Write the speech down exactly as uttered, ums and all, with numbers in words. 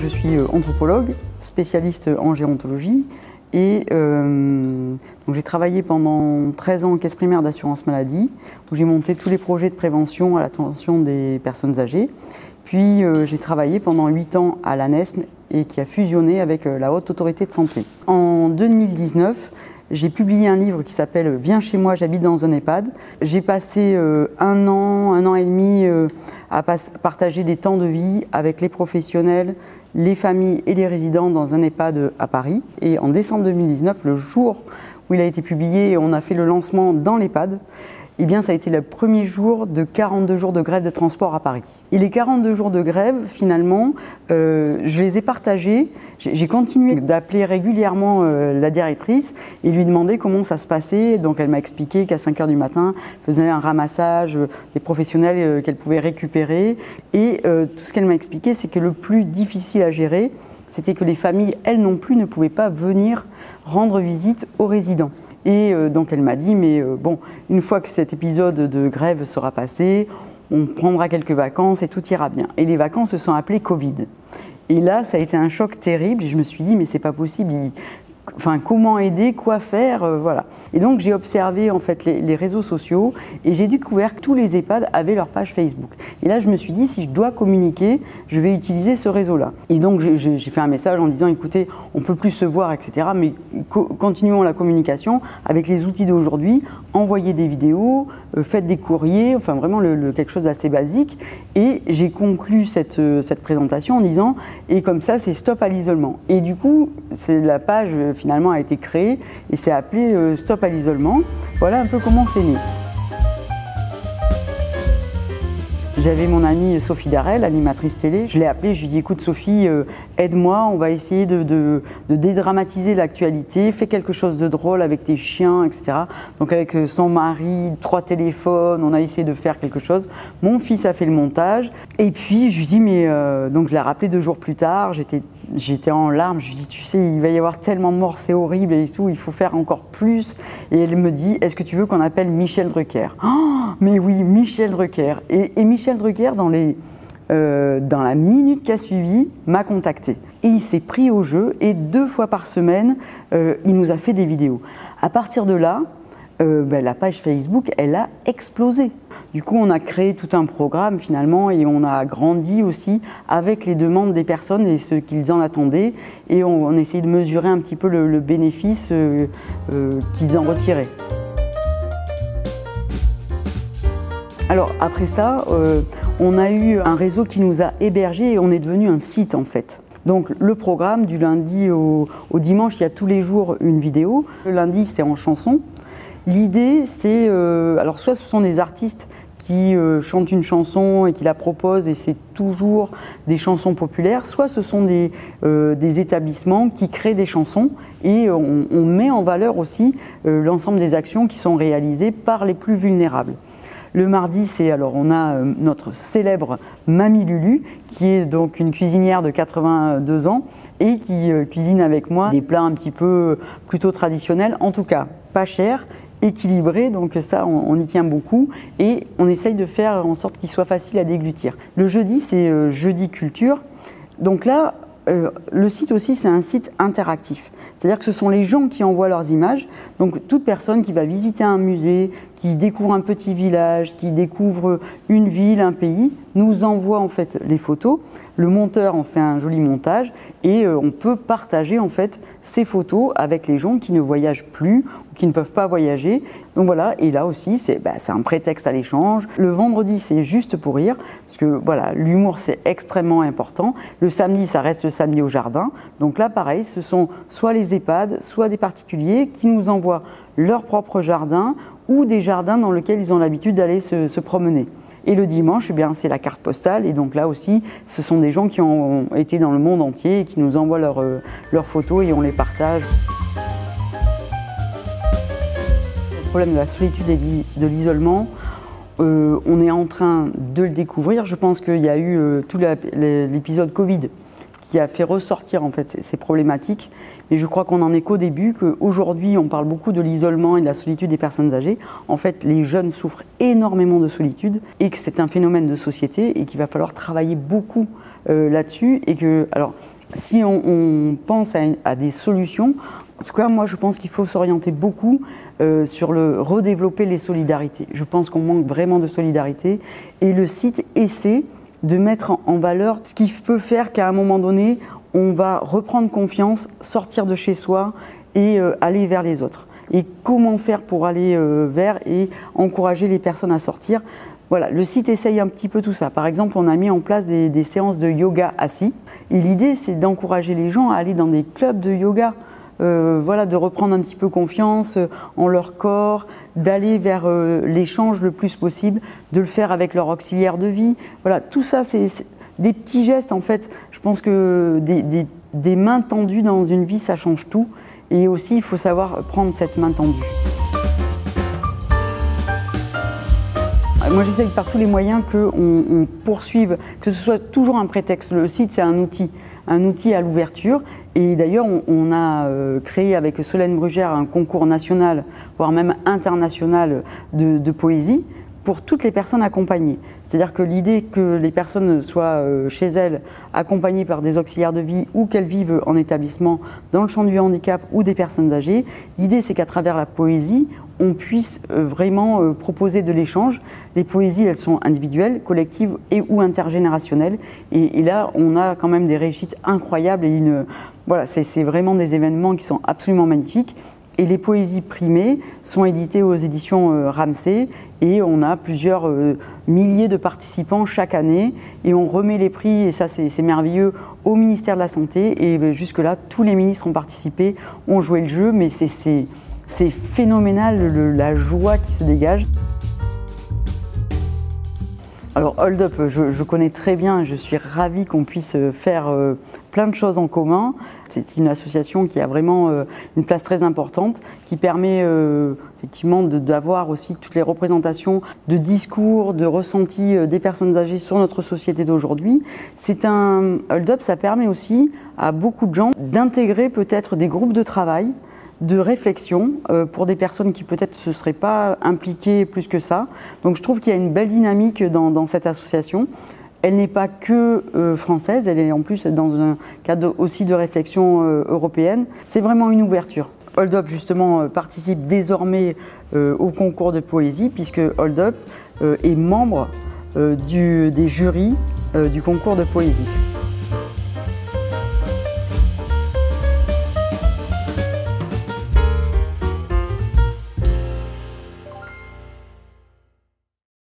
je suis anthropologue, spécialiste en gérontologie et euh, j'ai travaillé pendant treize ans en caisse primaire d'assurance maladie où j'ai monté tous les projets de prévention à l'attention des personnes âgées. Puis euh, j'ai travaillé pendant huit ans à l'ANESM et qui a fusionné avec euh, la Haute Autorité de Santé. En deux mille dix-neuf, j'ai publié un livre qui s'appelle « Viens chez moi, j'habite dans un EHPAD ». J'ai passé euh, un an, un an et demi euh, à partager des temps de vie avec les professionnels, les familles et les résidents dans un EHPAD à Paris. Et en décembre deux mille dix-neuf, le jour où il a été publié et on a fait le lancement dans l'EHPAD, eh bien, ça a été le premier jour de quarante-deux jours de grève de transport à Paris. Et les quarante-deux jours de grève, finalement, euh, je les ai partagés. J'ai continué d'appeler régulièrement euh, la directrice et lui demander comment ça se passait. Donc, elle m'a expliqué qu'à cinq heures du matin, elle faisait un ramassage euh, des professionnels euh, qu'elle pouvait récupérer. Et euh, tout ce qu'elle m'a expliqué, c'est que le plus difficile à gérer, c'était que les familles, elles non plus, ne pouvaient pas venir rendre visite aux résidents. Et euh, donc elle m'a dit, mais euh, bon, une fois que cet épisode de grève sera passé, on prendra quelques vacances et tout ira bien. Et les vacances se sont appelées Covid. Et là, ça a été un choc terrible. Et je me suis dit, mais c'est pas possible. Il... Enfin, comment aider, quoi faire, euh, voilà. Et donc j'ai observé en fait les, les réseaux sociaux et j'ai découvert que tous les EHPAD avaient leur page Facebook. Et là je me suis dit, si je dois communiquer, je vais utiliser ce réseau-là. Et donc j'ai fait un message en disant, écoutez, on peut plus se voir, et cetera. Mais co continuons la communication avec les outils d'aujourd'hui, envoyez des vidéos, euh, faites des courriers, enfin vraiment le, le, quelque chose d'assez basique. Et j'ai conclu cette, euh, cette présentation en disant, et comme ça c'est stop à l'isolement. Et du coup, c'est la page finalement a été créée et c'est appelé euh, Stop à l'isolement. Voilà un peu comment c'est né. J'avais mon amie Sophie Darel, animatrice télé. Je l'ai appelée, je lui ai dit, écoute Sophie, euh, aide-moi, on va essayer de, de, de dédramatiser l'actualité, fais quelque chose de drôle avec tes chiens, et cetera. Donc avec son mari, trois téléphones, on a essayé de faire quelque chose. Mon fils a fait le montage. Et puis je lui dis, mais euh, donc je l'ai rappelé deux jours plus tard, j'étais J'étais en larmes, je lui dis, tu sais, il va y avoir tellement de morts, c'est horrible et tout, il faut faire encore plus. Et elle me dit, est-ce que tu veux qu'on appelle Michel Drucker? Oh, mais oui, Michel Drucker. Et, et Michel Drucker, dans, les, euh, dans la minute qui a suivi, m'a contacté. Et il s'est pris au jeu et deux fois par semaine, euh, il nous a fait des vidéos. À partir de là, euh, ben, la page Facebook, elle a explosé. Du coup, on a créé tout un programme finalement et on a grandi aussi avec les demandes des personnes et ce qu'ils en attendaient. Et on, on essayait de mesurer un petit peu le, le bénéfice euh, euh, qu'ils en retiraient. Alors après ça, euh, on a eu un réseau qui nous a hébergés et on est devenu un site en fait. Donc le programme du lundi au, au dimanche, il y a tous les jours une vidéo. Le lundi, c'est en chanson. L'idée, c'est, euh, alors soit ce sont des artistes qui euh, chantent une chanson et qui la proposent et c'est toujours des chansons populaires, soit ce sont des, euh, des établissements qui créent des chansons et on, on met en valeur aussi euh, l'ensemble des actions qui sont réalisées par les plus vulnérables. Le mardi, c'est alors on a euh, notre célèbre Mamie Lulu, qui est donc une cuisinière de quatre-vingt-deux ans et qui euh, cuisine avec moi des plats un petit peu plutôt traditionnels, en tout cas pas chers, équilibré, donc ça on, on y tient beaucoup et on essaye de faire en sorte qu'il soit facile à déglutir. Le jeudi, c'est euh, Jeudi Culture, donc là euh, le site aussi c'est un site interactif, c'est-à-dire que ce sont les gens qui envoient leurs images, donc toute personne qui va visiter un musée, qui découvre un petit village, qui découvre une ville, un pays, nous envoie en fait les photos, le monteur en fait un joli montage et euh, on peut partager en fait ces photos avec les gens qui ne voyagent plus ou qui ne peuvent pas voyager. Donc voilà, et là aussi c'est bah, c'est un prétexte à l'échange. Le vendredi c'est juste pour rire, parce que voilà, l'humour c'est extrêmement important. Le samedi ça reste le samedi au jardin, donc là pareil, ce sont soit les EHPAD, soit des particuliers qui nous envoient leur propre jardin ou des jardins dans lesquels ils ont l'habitude d'aller se, se promener. Et le dimanche, eh bien, c'est la carte postale. Et donc là aussi, ce sont des gens qui ont été dans le monde entier et qui nous envoient leurs euh, leurs photos et on les partage. Le problème de la solitude et de l'isolement, euh, on est en train de le découvrir. Je pense qu'il y a eu euh, tout l'épisode Covid qui a fait ressortir en fait ces problématiques. Mais je crois qu'on en est qu'au début, qu'aujourd'hui on parle beaucoup de l'isolement et de la solitude des personnes âgées. En fait, les jeunes souffrent énormément de solitude et que c'est un phénomène de société et qu'il va falloir travailler beaucoup euh, là-dessus. Et que, alors, si on, on pense à, à des solutions, en tout cas, moi, je pense qu'il faut s'orienter beaucoup euh, sur le redévelopper les solidarités. Je pense qu'on manque vraiment de solidarité et le site essaie de mettre en, en valeur ce qui peut faire qu'à un moment donné, on va reprendre confiance, sortir de chez soi et euh, aller vers les autres. Et comment faire pour aller euh, vers et encourager les personnes à sortir. Voilà, le site essaye un petit peu tout ça. Par exemple, on a mis en place des, des séances de yoga assis. Et l'idée, c'est d'encourager les gens à aller dans des clubs de yoga. Euh, voilà, de reprendre un petit peu confiance euh, en leur corps, d'aller vers euh, l'échange le plus possible, de le faire avec leur auxiliaire de vie. Voilà, tout ça, c'est des petits gestes en fait. Je pense que des, des, des mains tendues dans une vie, ça change tout. Et aussi, il faut savoir prendre cette main tendue. Moi, j'essaye par tous les moyens qu'on on poursuive, que ce soit toujours un prétexte. Le site, c'est un outil, un outil à l'ouverture. Et d'ailleurs, on, on a euh, créé avec Solène Brugère un concours national, voire même international de, de poésie pour toutes les personnes accompagnées. C'est-à-dire que l'idée que les personnes soient euh, chez elles accompagnées par des auxiliaires de vie ou qu'elles vivent en établissement dans le champ du handicap ou des personnes âgées, l'idée c'est qu'à travers la poésie, on puisse euh, vraiment euh, proposer de l'échange. Les poésies, elles sont individuelles, collectives et ou intergénérationnelles. Et, et là, on a quand même des réussites incroyables. Et une, voilà, c'est vraiment des événements qui sont absolument magnifiques. Et les poésies primées sont éditées aux éditions euh, Ramsay et on a plusieurs euh, milliers de participants chaque année et on remet les prix, et ça c'est merveilleux, au ministère de la Santé et euh, jusque-là tous les ministres ont participé, ont joué le jeu, mais c'est phénoménal le, la joie qui se dégage. Alors Hold Up, je, je connais très bien, je suis ravie qu'on puisse faire euh, plein de choses en commun. C'est une association qui a vraiment euh, une place très importante, qui permet euh, effectivement d'avoir aussi toutes les représentations de discours, de ressentis euh, des personnes âgées sur notre société d'aujourd'hui. C'est un Hold Up, ça permet aussi à beaucoup de gens d'intégrer peut-être des groupes de travail, de réflexion euh, pour des personnes qui peut-être ne se seraient pas impliquées plus que ça. Donc je trouve qu'il y a une belle dynamique dans, dans cette association. Elle n'est pas que euh, française, elle est en plus dans un cadre aussi de réflexion euh, européenne. C'est vraiment une ouverture. Hold Up justement euh, participe désormais euh, au concours de poésie puisque Hold Up euh, est membre euh, du, des jurys euh, du concours de poésie.